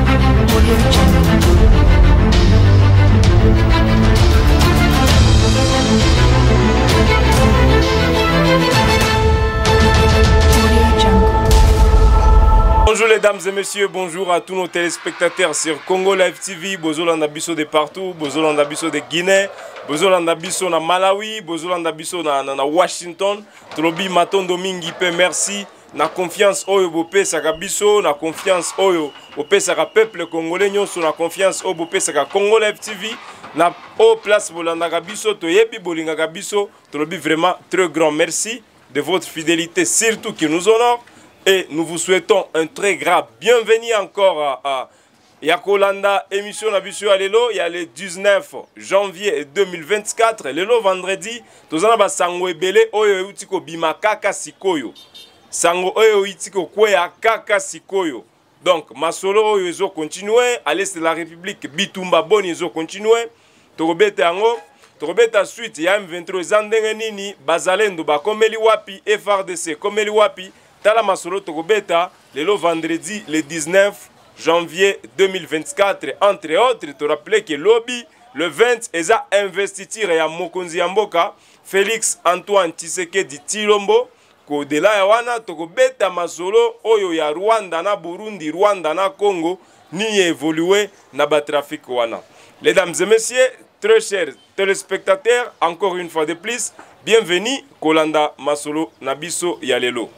Bonjour mesdames et messieurs, bonjour à tous nos téléspectateurs sur Congo Live TV, Bozolanda biso de partout, Bozolanda biso de Guinée, Bozolanda biso na Malawi, Bozolanda biso na Washington, Tolobi Matondo mingi pe merci, na confiance oyo bopé saka biso, na confiance oyo bopé saka peuple congolais nyonso, na confiance oyo bopé saka Congo Live TV, na o place bolanda biso, toyebi bolinga biso, Tolobi vraiment très grand merci de votre fidélité, surtout qui nous honore. Et nous vous souhaitons un très grand bienvenue encore à Yakolanda, émission Nabisio Alelo. Il y a le 19 janvier 2024, Lelo vendredi. Nous avons Sango Ebele, Oyo Utiko Bimakaka Sikoyo. Sango Oyo Utiko Kwea Kaka Sikoyo. Donc, Masolo Oyo Ezo continue, à l'est de la République, Bitumba Boni Ezo continue. Torobete Ango, Torobete suite, il y a M23 Zandengenini, Bazalendo, Komeli Wapi, FRDC, Komeli Wapi. Tala Masolo Tokobeta, le vendredi le 19 janvier 2024. Entre autres, te rappeler que lobby le 20 est à investiture à Mokonzi Yamboka, Félix Antoine Tshisekedi Tshilombo, ko de la yawana Tokobeta Masolo, Oyo ya Rwanda na Burundi, Rwanda na Congo, ni évolué na ba trafic wana. Mesdames et messieurs, très chers téléspectateurs, encore une fois de plus, bienvenue Kolanda Masolo Nabiso Yalelo.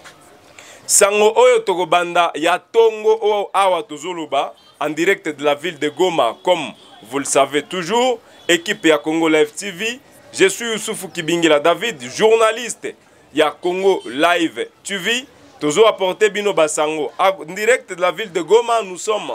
Sango Oyo Tokobanda ya Tongo o Awa Tozoluba en direct de la ville de Goma, comme vous le savez toujours, équipe ya Congo Live TV. Je suis Youssoufou Kibingila David, journaliste ya Congo Live TV. Tozo apporté Bino Basango en direct de la ville de Goma. Nous sommes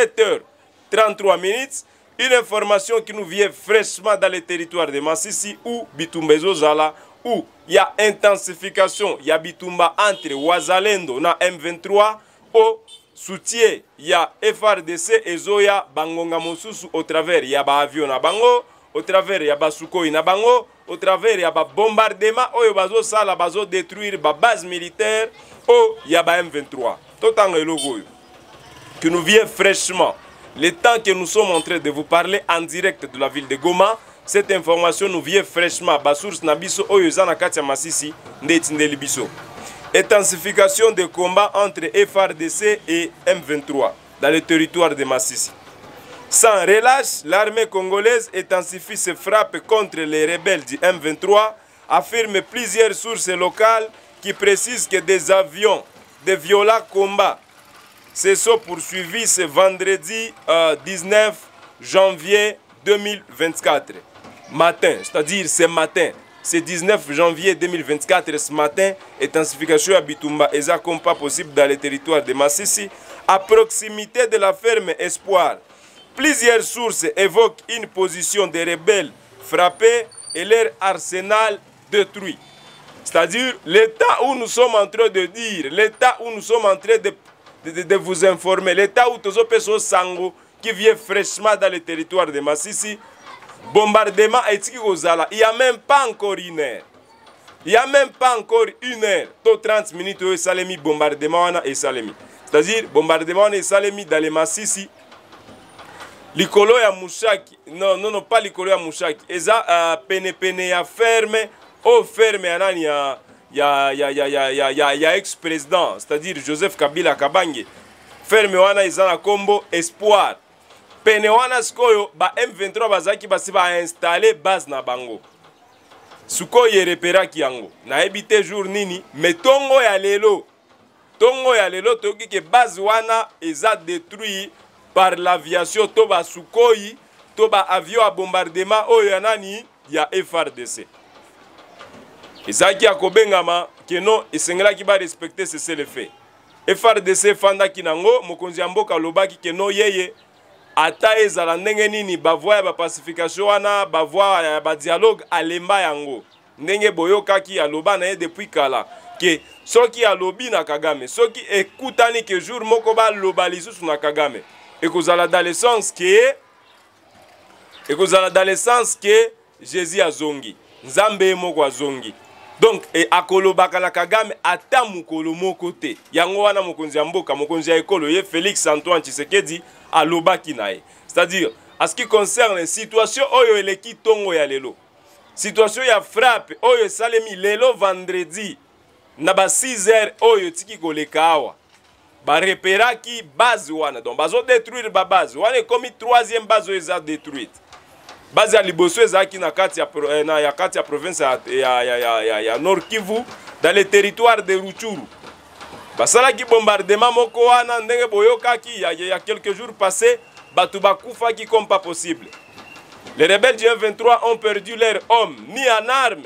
7h33 minutes. Une information qui nous vient fraîchement dans le territoire de Massissi ou Bitumbezo Zala, où il y a intensification, il y a Bitumba entre Wazalendo na M23 au soutien, il y a FRDC et Zoya Bangonga Mosusu au travers, il y a avion na bango, au travers il y a Basuko na bango, au travers il y a bombardement, au bazo sala bazo détruire ba base militaire, au il y a M23. Tout en logo qui nous vient fraîchement. Le temps que nous sommes en train de vous parler en direct de la ville de Goma, cette information nous vient fraîchement. Basours Nabiso Oyozana Katia Massissi, Ndetindeli Biso. Intensification des combats entre FRDC et M23 dans le territoire de Massissi. Sans relâche, l'armée congolaise intensifie ses frappes contre les rebelles du M23, affirme plusieurs sources locales qui précisent que des avions de violents combats se sont poursuivis ce vendredi 19 janvier 2024. Matin, c'est-à-dire ce matin, c'est 19 janvier 2024, ce matin, intensification à Bitumba et ça comme pas possible dans le territoire de Massissi, à proximité de la ferme Espoir. Plusieurs sources évoquent une position des rebelles frappés et leur arsenal détruit. C'est-à-dire l'état où nous sommes en train de dire, l'état où nous sommes en train de vous informer, l'état où Tozo Peso Sango qui vient fraîchement dans le territoire de Massissi, bombardement et Ozala, il n'y a même pas encore une heure. Il n'y a même pas encore une heure. Tout 30 minutes, et Salemi, bombardement et Salemi. C'est-à-dire, bombardement et Salemi dans les Massissi. L'icolo ya Mouchaki, non, pas l'icolo ya Mouchaki. Eza pene ya ferme, au ferme ya ex-président, c'est-à-dire Joseph Kabila Kabange. Ferme wana izana combo espoir. Pene wana skoyo ba M23 bazaki basi ba installer base na bango. Suko yerepera ki yango. Na ebite jour nini, mais tongo ya lelo toki ke base wana eza détruit par l'aviation toba Sukhoi, toba avion à bombardement oyo nani ya FRDC. Ezaki akobengama keno esengela ki ba respecter c'est le fait. FRDC fanda kinango mokonzi ya mboka lobaki keno yeye ata ezala ndenge nini bavoi ya pacification wana bavoi ya ba dialogue alemba yango ndenge boyokaki aloba na ye depuis kala ke soki alobi na Kagame soki ekutani ke jour moko ba loba lisusu na Kagame ekozala dans le sens que Jésus azongi Nzambe moko azongi Donc et akolobaka na Kagame ata mukolo moko te. Yango wana mokonzi ya mboka, mokonzi ya ekolo ye Félix Antoine Tshisekedi alobaki na ye. C'est-à-dire en ce qui concerne la situation oyo eleki tongo ya lelo. Situation ya frappe oyo salemi lelo vendredi na ba 6h oyo tiki koleka awa. Ba reperaki base wana. Donc bazo détruire ba base. Wana komi troisième base oyo eza détruite. Base ya liboso ezaki na kati ya province ya Nord Kivu dans le territoire de Rutshuru. Basalaki bombardement moko wana ndenge boyokaki il y a quelques jours passés batu bakufaki comme pas possible. Les rebelles du M23 ont perdu leurs hommes ni en armes.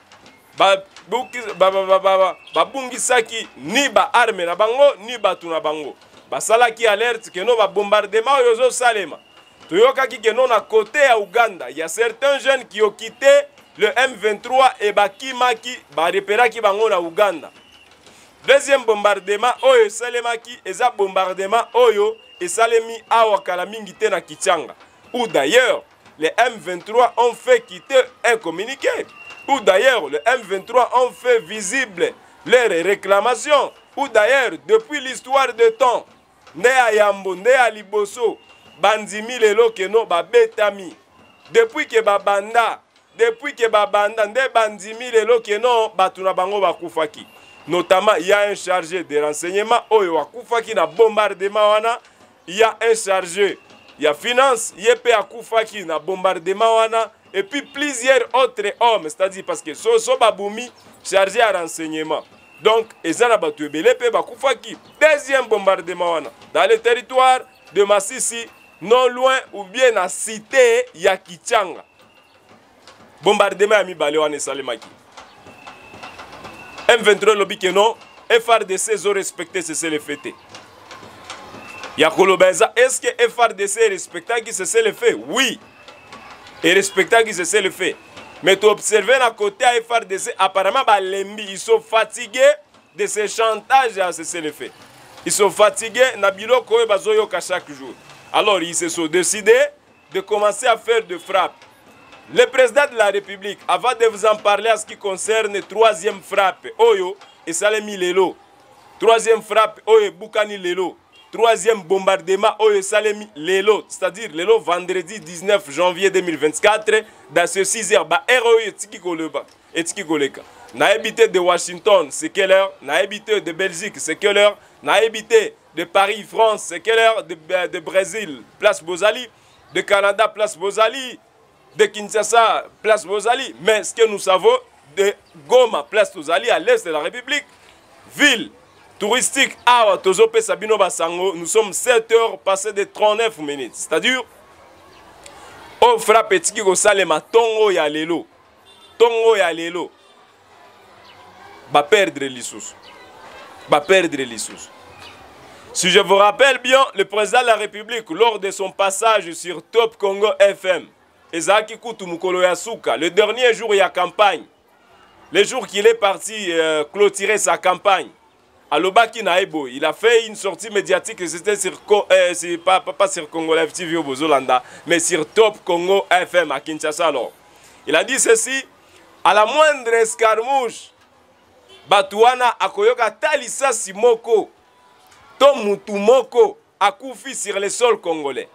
Babungisaki ni ba arme na bango ni batu na bango. Basalaki alerte que no ba bombardement yozo salema. Toyokaki que non à côté à Ouganda, il y a certains jeunes qui ont quitté le M23 et bakimaki ba reperaki bango na Ouganda. Deuxième bombardement oyo salemaki eza bombardement oyo et salemi awa kalamingi te na Kichanga. Ou d'ailleurs, les M23 ont fait quitter un communiqué. Ou d'ailleurs, les M23 ont fait visible leurs réclamations. Ou d'ailleurs, depuis l'histoire de temps, né à Yambo, né à Liboso, bandimi lelo keno ba betami. Depuis que babanda, nde bandimi lelo keno batuna bango bakufaki. Notamment, il y a un chargé de renseignement oyo wakufaki na bombardement wana. Il y a un chargé, il y a finance, il y a akufaki na bombardement wana. Et puis plusieurs autres hommes, c'est-à-dire parce que so baboumi chargé à renseignement. Donc, ezana batu ebele pe bakufaki. Deuxième bombardement wana dans le territoire de Masisi, non loin ou bien na cité ya Kichanga. Bombardement à mibale wana salemaki. M23 lobi que non, FRDC ont respecté ce le fait. Yakolobenza, est-ce que FRDC respecta qui c'est le fait? Oui. Et respecta qui c'est le fait. Mais tu observes à côté à FRDC, apparemment, ils sont fatigués de ce chantage à ce le fait. Ils sont fatigués, Nabilo Koe Bazoyoka chaque jour. Alors, ils se sont décidés de commencer à faire de frappe. Le président de la République, avant de vous en parler à ce qui concerne la troisième frappe, Oyo et Salemi Lelo. Troisième frappe, Oyo Boukani Lelo. Troisième bombardement, Oyo Salemi Lelo. C'est-à-dire Lelo vendredi 19 janvier 2024, dans ce 6h, Oyo Tiki Koleka. Na habité de Washington, c'est quelle heure? Na habité de Belgique, c'est quelle heure? Na habité de Paris, France, c'est quelle heure? De Brésil, place Bozali. De Canada, place Bozali. De Kinshasa, place Bozali. Mais ce que nous savons, de Goma, place Bozali, à l'est de la République, ville touristique, Awa, Tozope, Sabino, Basango, nous sommes 7 heures passées de 39 minutes. C'est-à-dire, on frappe petit qui salema, Tongo ya lelo. Tongo ya lelo. Va perdre l'issous. Va perdre l'issous. Si je vous rappelle bien, le président de la République, lors de son passage sur Top Congo FM, Ezaki Kutu Mukolo Yasuka, le dernier jour il y a campagne, le jour qu'il est parti clôturer sa campagne, à Lobaki Naebo, il a fait une sortie médiatique, c'était sur, pas sur Congo Live TV au Bozolanda, mais sur Top Congo FM à Kinshasa alors. Il a dit ceci, à la moindre escarmouche, Batuana Akoyoka Talisa Simoko, Tomutumoko, Akoufi sur le sol congolais.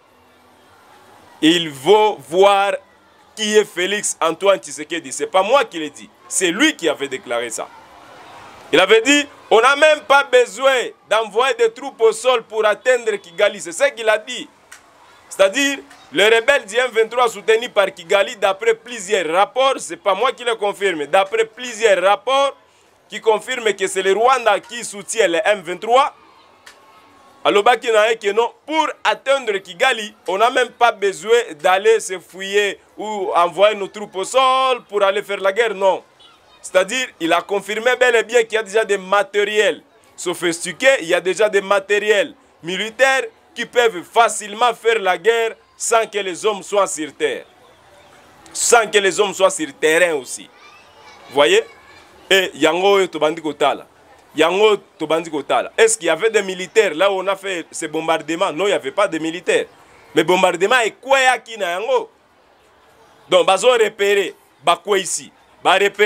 Il faut voir qui est Félix Antoine Tshisekedi. Ce n'est pas moi qui l'ai dit. C'est lui qui avait déclaré ça. Il avait dit, on n'a même pas besoin d'envoyer des troupes au sol pour atteindre Kigali. C'est ce qu'il a dit. C'est-à-dire, les rebelles du M23 soutenus par Kigali, d'après plusieurs rapports, ce n'est pas moi qui le confirme, d'après plusieurs rapports qui confirment que c'est le Rwanda qui soutient les M23, alors, pour atteindre Kigali, on n'a même pas besoin d'aller se fouiller ou envoyer nos troupes au sol pour aller faire la guerre, non. C'est-à-dire, il a confirmé bel et bien qu'il y a déjà des matériels sophistiqués, il y a déjà des matériels militaires qui peuvent facilement faire la guerre sans que les hommes soient sur terre. Sans que les hommes soient sur terrain aussi. Vous voyez? Et Yango Tobandi Kotala. Yango Tobandi Kotala. Est-ce qu'il y avait des militaires là où on a fait ces bombardements? Non, il n'y avait pas de militaires. Mais bombardement est quoi qui na Yango? Donc, bazo repérer, bakwe ici. Ba repérer,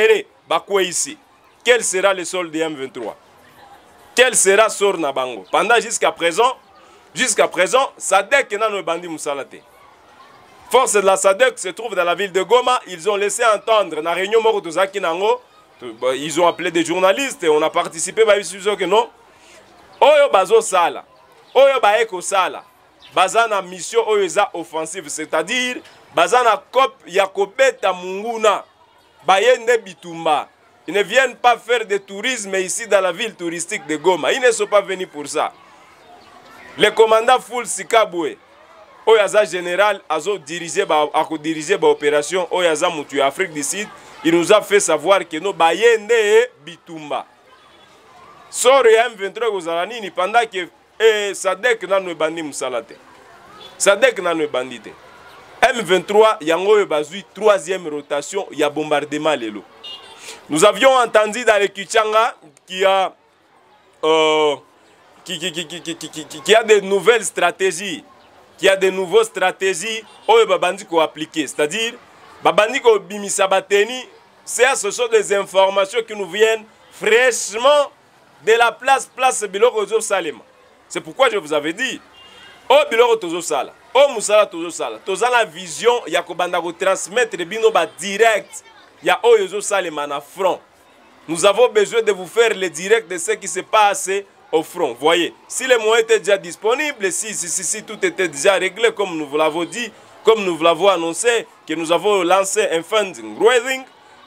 bakwe ici. Quel sera le sort de M23? Quel sera sort na bango? Pendant jusqu'à présent, Sadek n'a pas bandi Moussalate. Force de la Sadek se trouve dans la ville de Goma. Ils ont laissé entendre dans la réunion Morotozaki Nango. Ils ont appelé des journalistes et on a participé. Que non. Oyo bazo sala. Oyo baeko sala. Bazana mission oyoza offensive, c'est-à-dire bazana cop yakobeta munguna. Bayende bitumba. Ils ne viennent pas faire de tourisme ici dans la ville touristique de Goma. Ils ne sont pas venus pour ça. Le commandant Foul Sikaboué, Oyaza général, a dirigé l'opération Oyaza Moutu Afrique du Sud, il nous a fait savoir que nous bayende bitumba. Sort M23 Gozalani, pendant que Sadek n'a pas bandi Moussalate. Sadek n'a pas bandi. M23, yango bazui troisième rotation, il y a bombardement lelo. Nous avions entendu dans le Kichanga qu'il y a de nouvelles stratégies, qu'il y a de nouvelles stratégies où babandi ko appliquer, c'est-à-dire babandi ko bimisa bateni, ce sont des informations qui nous viennent fraîchement de la place Biloko Tozo Salema. C'est pourquoi je vous avais dit au Biloko Tozo Sala, au Moussala Tozo Sala, toza la vision ya ko banda ko transmettre bino ba direct ya Oyozo Salema na front. Nous avons besoin de vous faire le direct de ce qui se passe au front. Voyez, si les moyens étaient déjà disponibles, si tout était déjà réglé, comme nous vous l'avons dit, comme nous vous l'avons annoncé, que nous avons lancé un funding raising,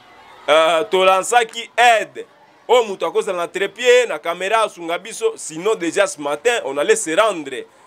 Tolansa qui aide au Moutako dans la trépied, la caméra, Sungabiso. Sinon, déjà ce matin, on allait se rendre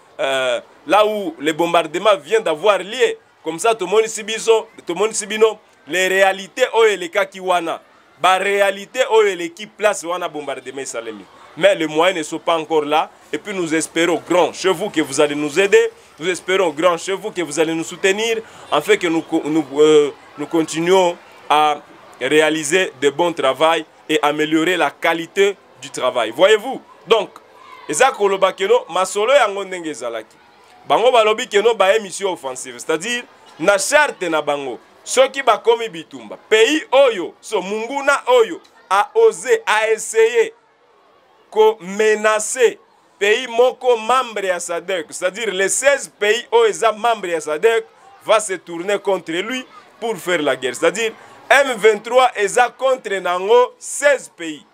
là où les bombardements viennent d'avoir lieu. Comme ça, tout le monde sibino, les réalités, les cas qui wana. La réalité, l'équipe place wana bombardement Salemi. Mais les moyens ne sont pas encore là. Et puis nous espérons grand chez vous que vous allez nous aider. Nous espérons grand chez vous que vous allez nous soutenir. Afin que nous continuions à réaliser de bons travaux et améliorer la qualité du travail. Voyez-vous? Donc, ezakoloba keno masolo yango ndenge ezalaki. Bango balobi keno ba émission offensive, c'est-à-dire na charte na bango. Soki bakomi bitumba, pays oyo, so munguna oyo a osé, a essayé ko menacer pays moko membre à SADC, c'est-à-dire les 16 pays oyo membre à SADC va se tourner contre lui pour faire la guerre. C'est-à-dire M23 est contre nango 16 pays.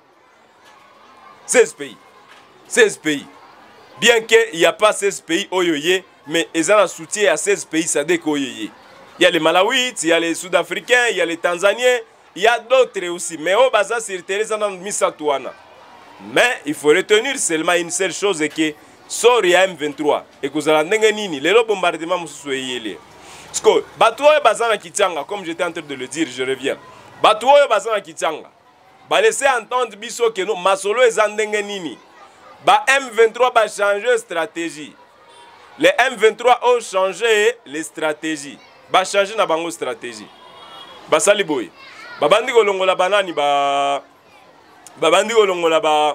16 pays. 16 pays. Bien qu'il n'y a pas 16 pays oyoye, mais ils ont un soutien à 16 pays SADC oyoye. Il y a les Malawites, il y a les Sud-Africains, il y a les Tanzaniens, il y a d'autres aussi. Mais au basa sur Teresa dans Misatouana. Mais il faut retenir seulement une seule chose, et que sort M23 et que vous allez nini les bombardements mususueyele. Parce que Batoué Bazana Kitanga, comme j'étais en train de le dire, je reviens. Batoué Bazana Kitanga, ba laisser entendre biso que nous masolo ezandenge nini. Ba M23 va changer de stratégie. Les M23 ont changé les stratégies. Ba changer na bango stratégie. Ba saliboy. Ba bandi kolongola banani ba bandi kolongola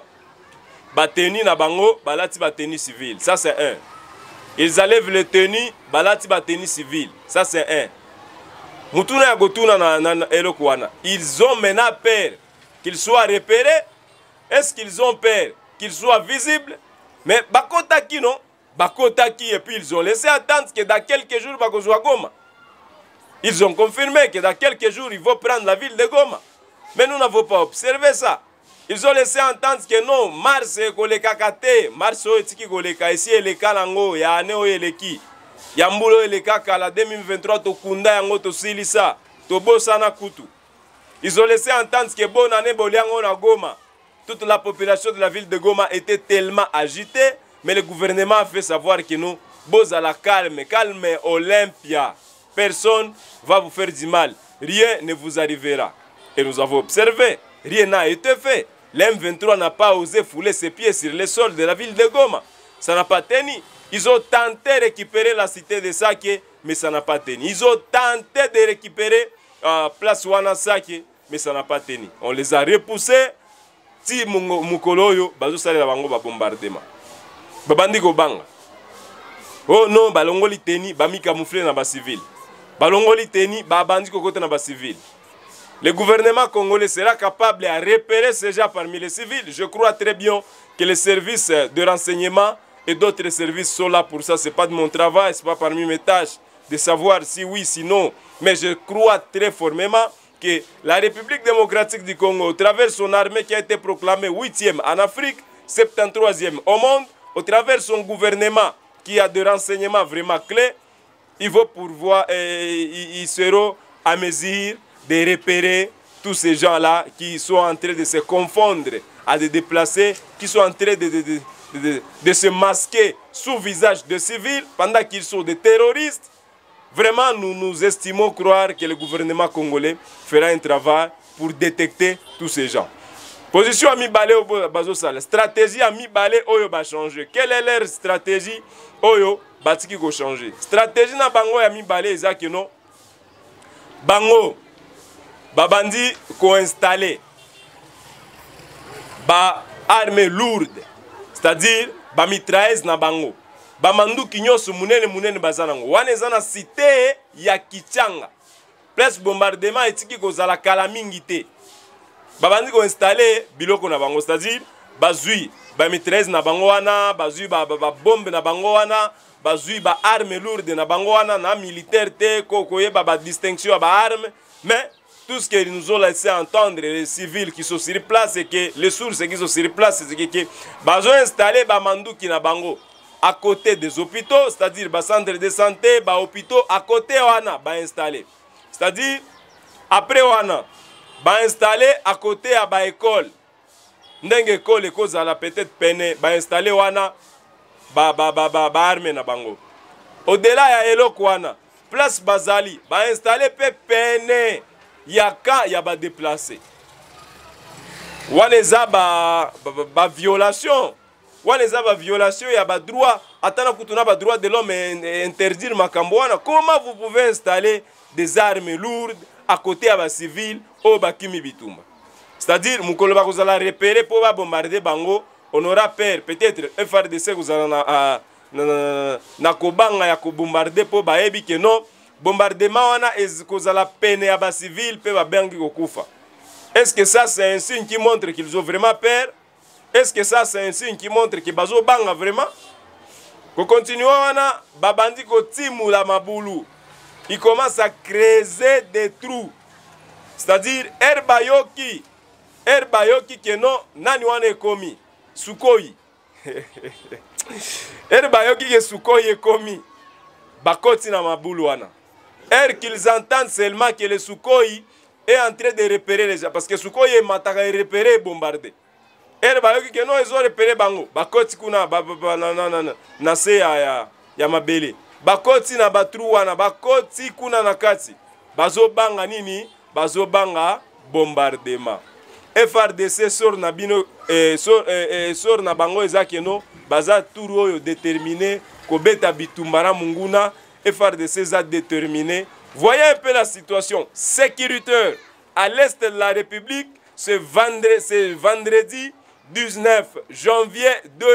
ba tenue na bango, ba lati ba tenue civile. Ça c'est un. Ils enlèvent les tenues, ba lati ba tenue civile. Ça c'est un. Mutuna ya gotuna na elokwana. Ils ont maintenant peur qu'ils soient repérés. Est-ce qu'ils ont peur qu'ils soient visibles? Mais bakotaki non, bakotaki, et puis ils ont laissé attendre que dans quelques jours bakozwa Goma. Ils ont confirmé que dans quelques jours, ils vont prendre la ville de Goma. Mais nous n'avons pas observé ça. Ils ont laissé entendre que non, Mars est koleka kate, Mars est koleka ici et les kalango, ya ane eleki. Yambulo eleka kala 2023 to kunda yango to silisa, to bosana kutu. Ils ont laissé entendre que bonne année boliango na Goma. Toute la population de la ville de Goma était tellement agitée, mais le gouvernement a fait savoir que nous, bos à la calme, calme Olympia. Personne ne va vous faire du mal. Rien ne vous arrivera. Et nous avons observé, rien n'a été fait. L'M23 n'a pas osé fouler ses pieds sur le sol de la ville de Goma. Ça n'a pas tenu. Ils ont tenté de récupérer la cité de Sake, mais ça n'a pas tenu. Ils ont tenté de récupérer place Wanasake, mais ça n'a pas tenu. On les a repoussés. Si Mukoloyo, bazo sale la bango ba bombardement. Babandi ko banga. Oh non, balongoli teni, ba mi camoufler na ba civil. Balongoli teni, ba bandi ko kote na ba civil. le gouvernement congolais sera capable de repérer ces gens parmi les civils. Je crois très bien que les services de renseignement et d'autres services sont là pour ça. Ce n'est pas de mon travail, ce n'est pas parmi mes tâches de savoir si oui, si non. Mais je crois très formellement que la République démocratique du Congo, au travers de son armée qui a été proclamée 8e en Afrique, 73e au monde, au travers de son gouvernement qui a des renseignements vraiment clés, ils vont pouvoir, ils seront à mesure de repérer tous ces gens-là qui sont en train de se confondre à des déplacés, qui sont en train de se masquer sous visage de civils pendant qu'ils sont des terroristes. Vraiment, nous estimons croire que le gouvernement congolais fera un travail pour détecter tous ces gens. Position à mi-balé au Bazosala. Stratégie à mi-balé, Oyo va changer. Quelle est leur stratégie? Oyo, Batiki va changer. Stratégie na bango ya mi-balé, Isaki non. Bango, babandi ko installé. Ba armée lourde. C'est-à-dire, ba mitrailleuse na bango. Ba mandu kinyosu munene bazanango. Wane zana cité ya Kichanga. Plus bombardement etiki ko zala kalamingi te. Babandi ko installé biloko na bango, c'est-à-dire bazui ba mitrailleuse na bango wana, bazui ba bombe na bango wana, bazui ba arme lourde na bango wana, na militaire te kokoye ba distinction ba arme, mais tout ce qu'ils nous ont laissé entendre les civils qui sont sur place et que les sources qui sont sur place c'est que bazo installé ba manduki na bango à côté des hôpitaux, c'est-à-dire ba centre de santé, ba hôpitaux à côté wana ba installé. C'est-à-dire après wana ba installé à côté à ba école. Ndenge école cause à la peut-être peine ba installé wana ba arme na bango. Au-delà ya eloko wana, place Bazali ba installé pe peine yaka ya ba déplacé. Wana za ba violation. Wana za ba violation ya ba droit, atana kutuna ba droit de l'homme interdire makambo wana. Comment vous pouvez installer des armes lourdes à côté à ba civil au bakimi bitumba? C'est-à-dire mukolo ba kozala repérer pour ba bombarder bango, on aura peur peut-être FRDC kozala na kobanga ya ko bombarder pour ba ebi que non bombardement wana kozala peine ya ba civil pe ba bengi kokufa. Est-ce que ça c'est un signe qui montre qu'ils ont vraiment peur? Est-ce que ça c'est un signe qui montre que bazo banga vraiment? Ko continuer wana babandi ko timu la mabulu. Il commence à creuser des trous. C'est-à-dire Herbayoki que non nani wana ekomi Sukoyi. Herbayoki que Sukoyi ekomi bakoti na mabulu wana. Qu'ils entendent seulement que le Sukoyi est en train de repérer les gens parce que Sukoyi est mataka repérer et bombarder. Herbayoki que non ils ont repéré bango bakoti kuna na se ya mabele. Bakoti na batru wana bakoti kuna na kati. Bazo banga nini? Bazo banga bombardement. FRDC sort na bino sort na bango ezakeno baza turu oyo déterminé kobeta bitumbara munguna. FRDC za déterminé. Voyez un peu la situation sécuritaire à l'est de la République ce vendredi 19 janvier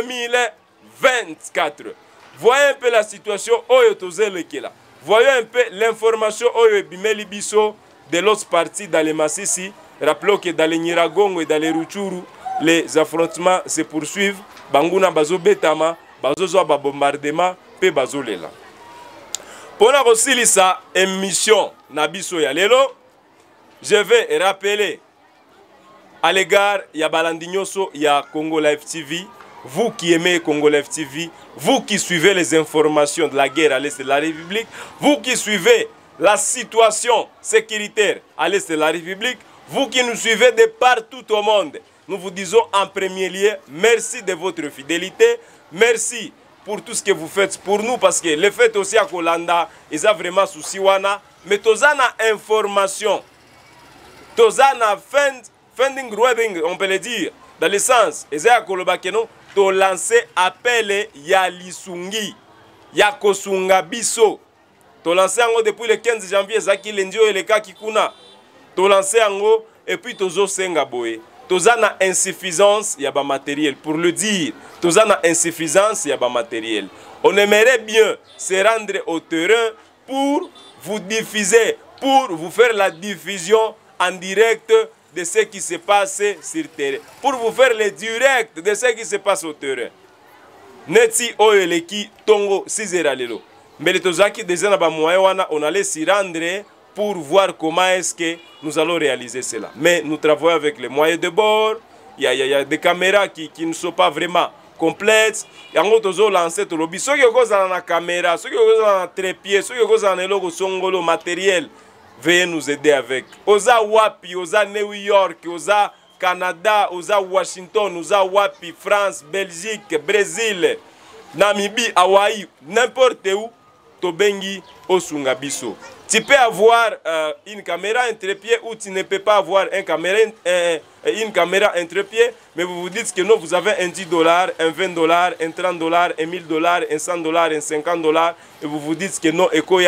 2024. Voyez un peu la situation oyo tozelekela. Voyez un peu l'information oyo bimeli biso de l'autre partie dans les Massissi. Rappelons que dans les Nyiragongo et dans les Rutshuru, les affrontements se poursuivent. Banguna bazo betama, bazo zo ba bombardement, pe bazo lela. Pour la sa émission Nabiso Yalelo, je vais rappeler à l'égard ya Balandinyoso, ya Congo Live TV, vous qui aimez Congo Live TV, vous qui suivez les informations de la guerre à l'est de la République, vous qui suivez la situation sécuritaire à l'est de la République, vous qui nous suivez de partout au monde, nous vous disons en premier lieu, merci de votre fidélité, merci pour tout ce que vous faites pour nous, parce que le fait aussi à Kolanda, ils ont vraiment souci wana, mais tozana information, tozana funding reading, on peut le dire, dans le sens, ils ont kolobakeno, to lancer appel ya lisungi, ya kosunga biso, to lancer ango depuis le 15 janvier, zaki lendio et le cas kikuna, to lancer ango, et puis tozo senga boye. Tozana insuffisance, il y a pas matériel. Pour le dire, tozana insuffisance, il y a pas matériel. On aimerait bien se rendre au terrain pour vous diffuser, pour vous faire la diffusion en direct de ce qui se passe sur terrain. Pour vous faire le direct de ce qui se passe au terrain. Neti Oyeleki Tongo 6h lelo. Mais les Tozaki des on allait s'y rendre pour voir comment est-ce que nous allons réaliser cela. Mais nous travaillons avec les moyens de bord. Il y a des caméras qui ne sont pas vraiment complètes. Il y a un autre lancé tout le lobby. Ceux qui ont la caméra, ceux qui ont trépied, ceux qui ont le matériel, veuillez nous aider avec. Oza Wapi, Oza New York, Oza Canada, Oza Washington, Oza Wapi, France, Belgique, Brésil, Namibie, Hawaï, n'importe où, Tobengi, Osungabiso. Tu peux avoir une caméra entre pieds ou tu ne peux pas avoir une caméra entre pieds, mais vous vous dites que non, vous avez un $10, un $20, un $30, un $1000, un $100, un $50, et vous vous dites que non,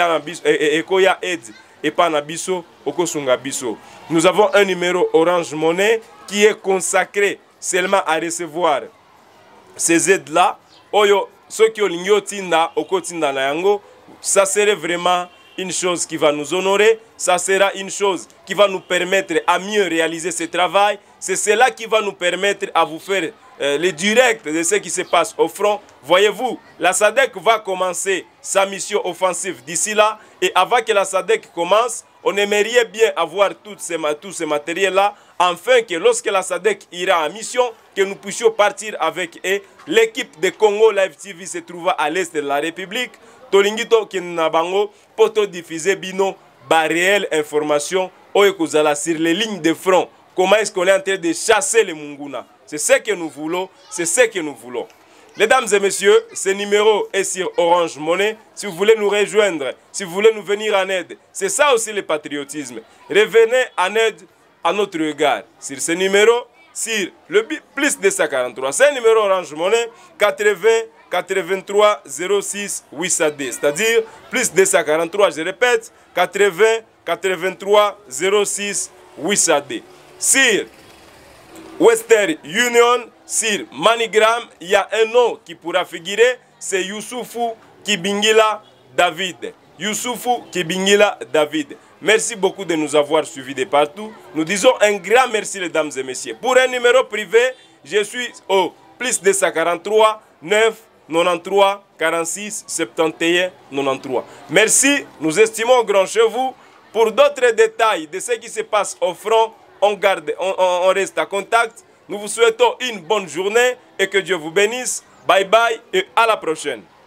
Ekoya aide et pas Nabiso, Okosungabiso. Nous avons un numéro Orange Money qui est consacré seulement à recevoir ces aides-là. Oyo, ceux qui ont l'ignotinda, Okotinda Nayango, ça serait vraiment une chose qui va nous honorer, ça sera une chose qui va nous permettre à mieux réaliser ce travail. C'est cela qui va nous permettre à vous faire le direct de ce qui se passe au front. Voyez-vous, la SADC va commencer sa mission offensive d'ici là. Et avant que la SADC commence, on aimerait bien avoir tous ces matériels-là, afin que lorsque la SADC ira en mission, que nous puissions partir avec eux. L'équipe de Congo Live TV se trouve à l'est de la République. Tolingito Kinabango, pour diffuser bino, réelle information, sur les lignes de front. Comment est-ce qu'on est en train de chasser les Munguna? C'est ce que nous voulons, c'est ce que nous voulons. Mesdames et messieurs, ce numéro est sur Orange Money. Si vous voulez nous rejoindre, si vous voulez nous venir en aide, c'est ça aussi le patriotisme. Revenez en aide à notre regard. Sur ce numéro, sur le plus 243, c'est un numéro Orange Money 80 83 06 800D, c'est-à-dire plus 243, je répète, 80 83 06 800D. Sur Western Union, sur MoneyGram, il y a un nom qui pourra figurer, c'est Youssoufou Kibingila David. Youssoufou Kibingila David. Merci beaucoup de nous avoir suivis de partout. Nous disons un grand merci, mesdames et messieurs. Pour un numéro privé, je suis au plus 243 9 93 46 71 93. Merci, nous estimons grand chez vous. Pour d'autres détails de ce qui se passe au front, on reste à contact. Nous vous souhaitons une bonne journée et que Dieu vous bénisse. Bye bye et à la prochaine.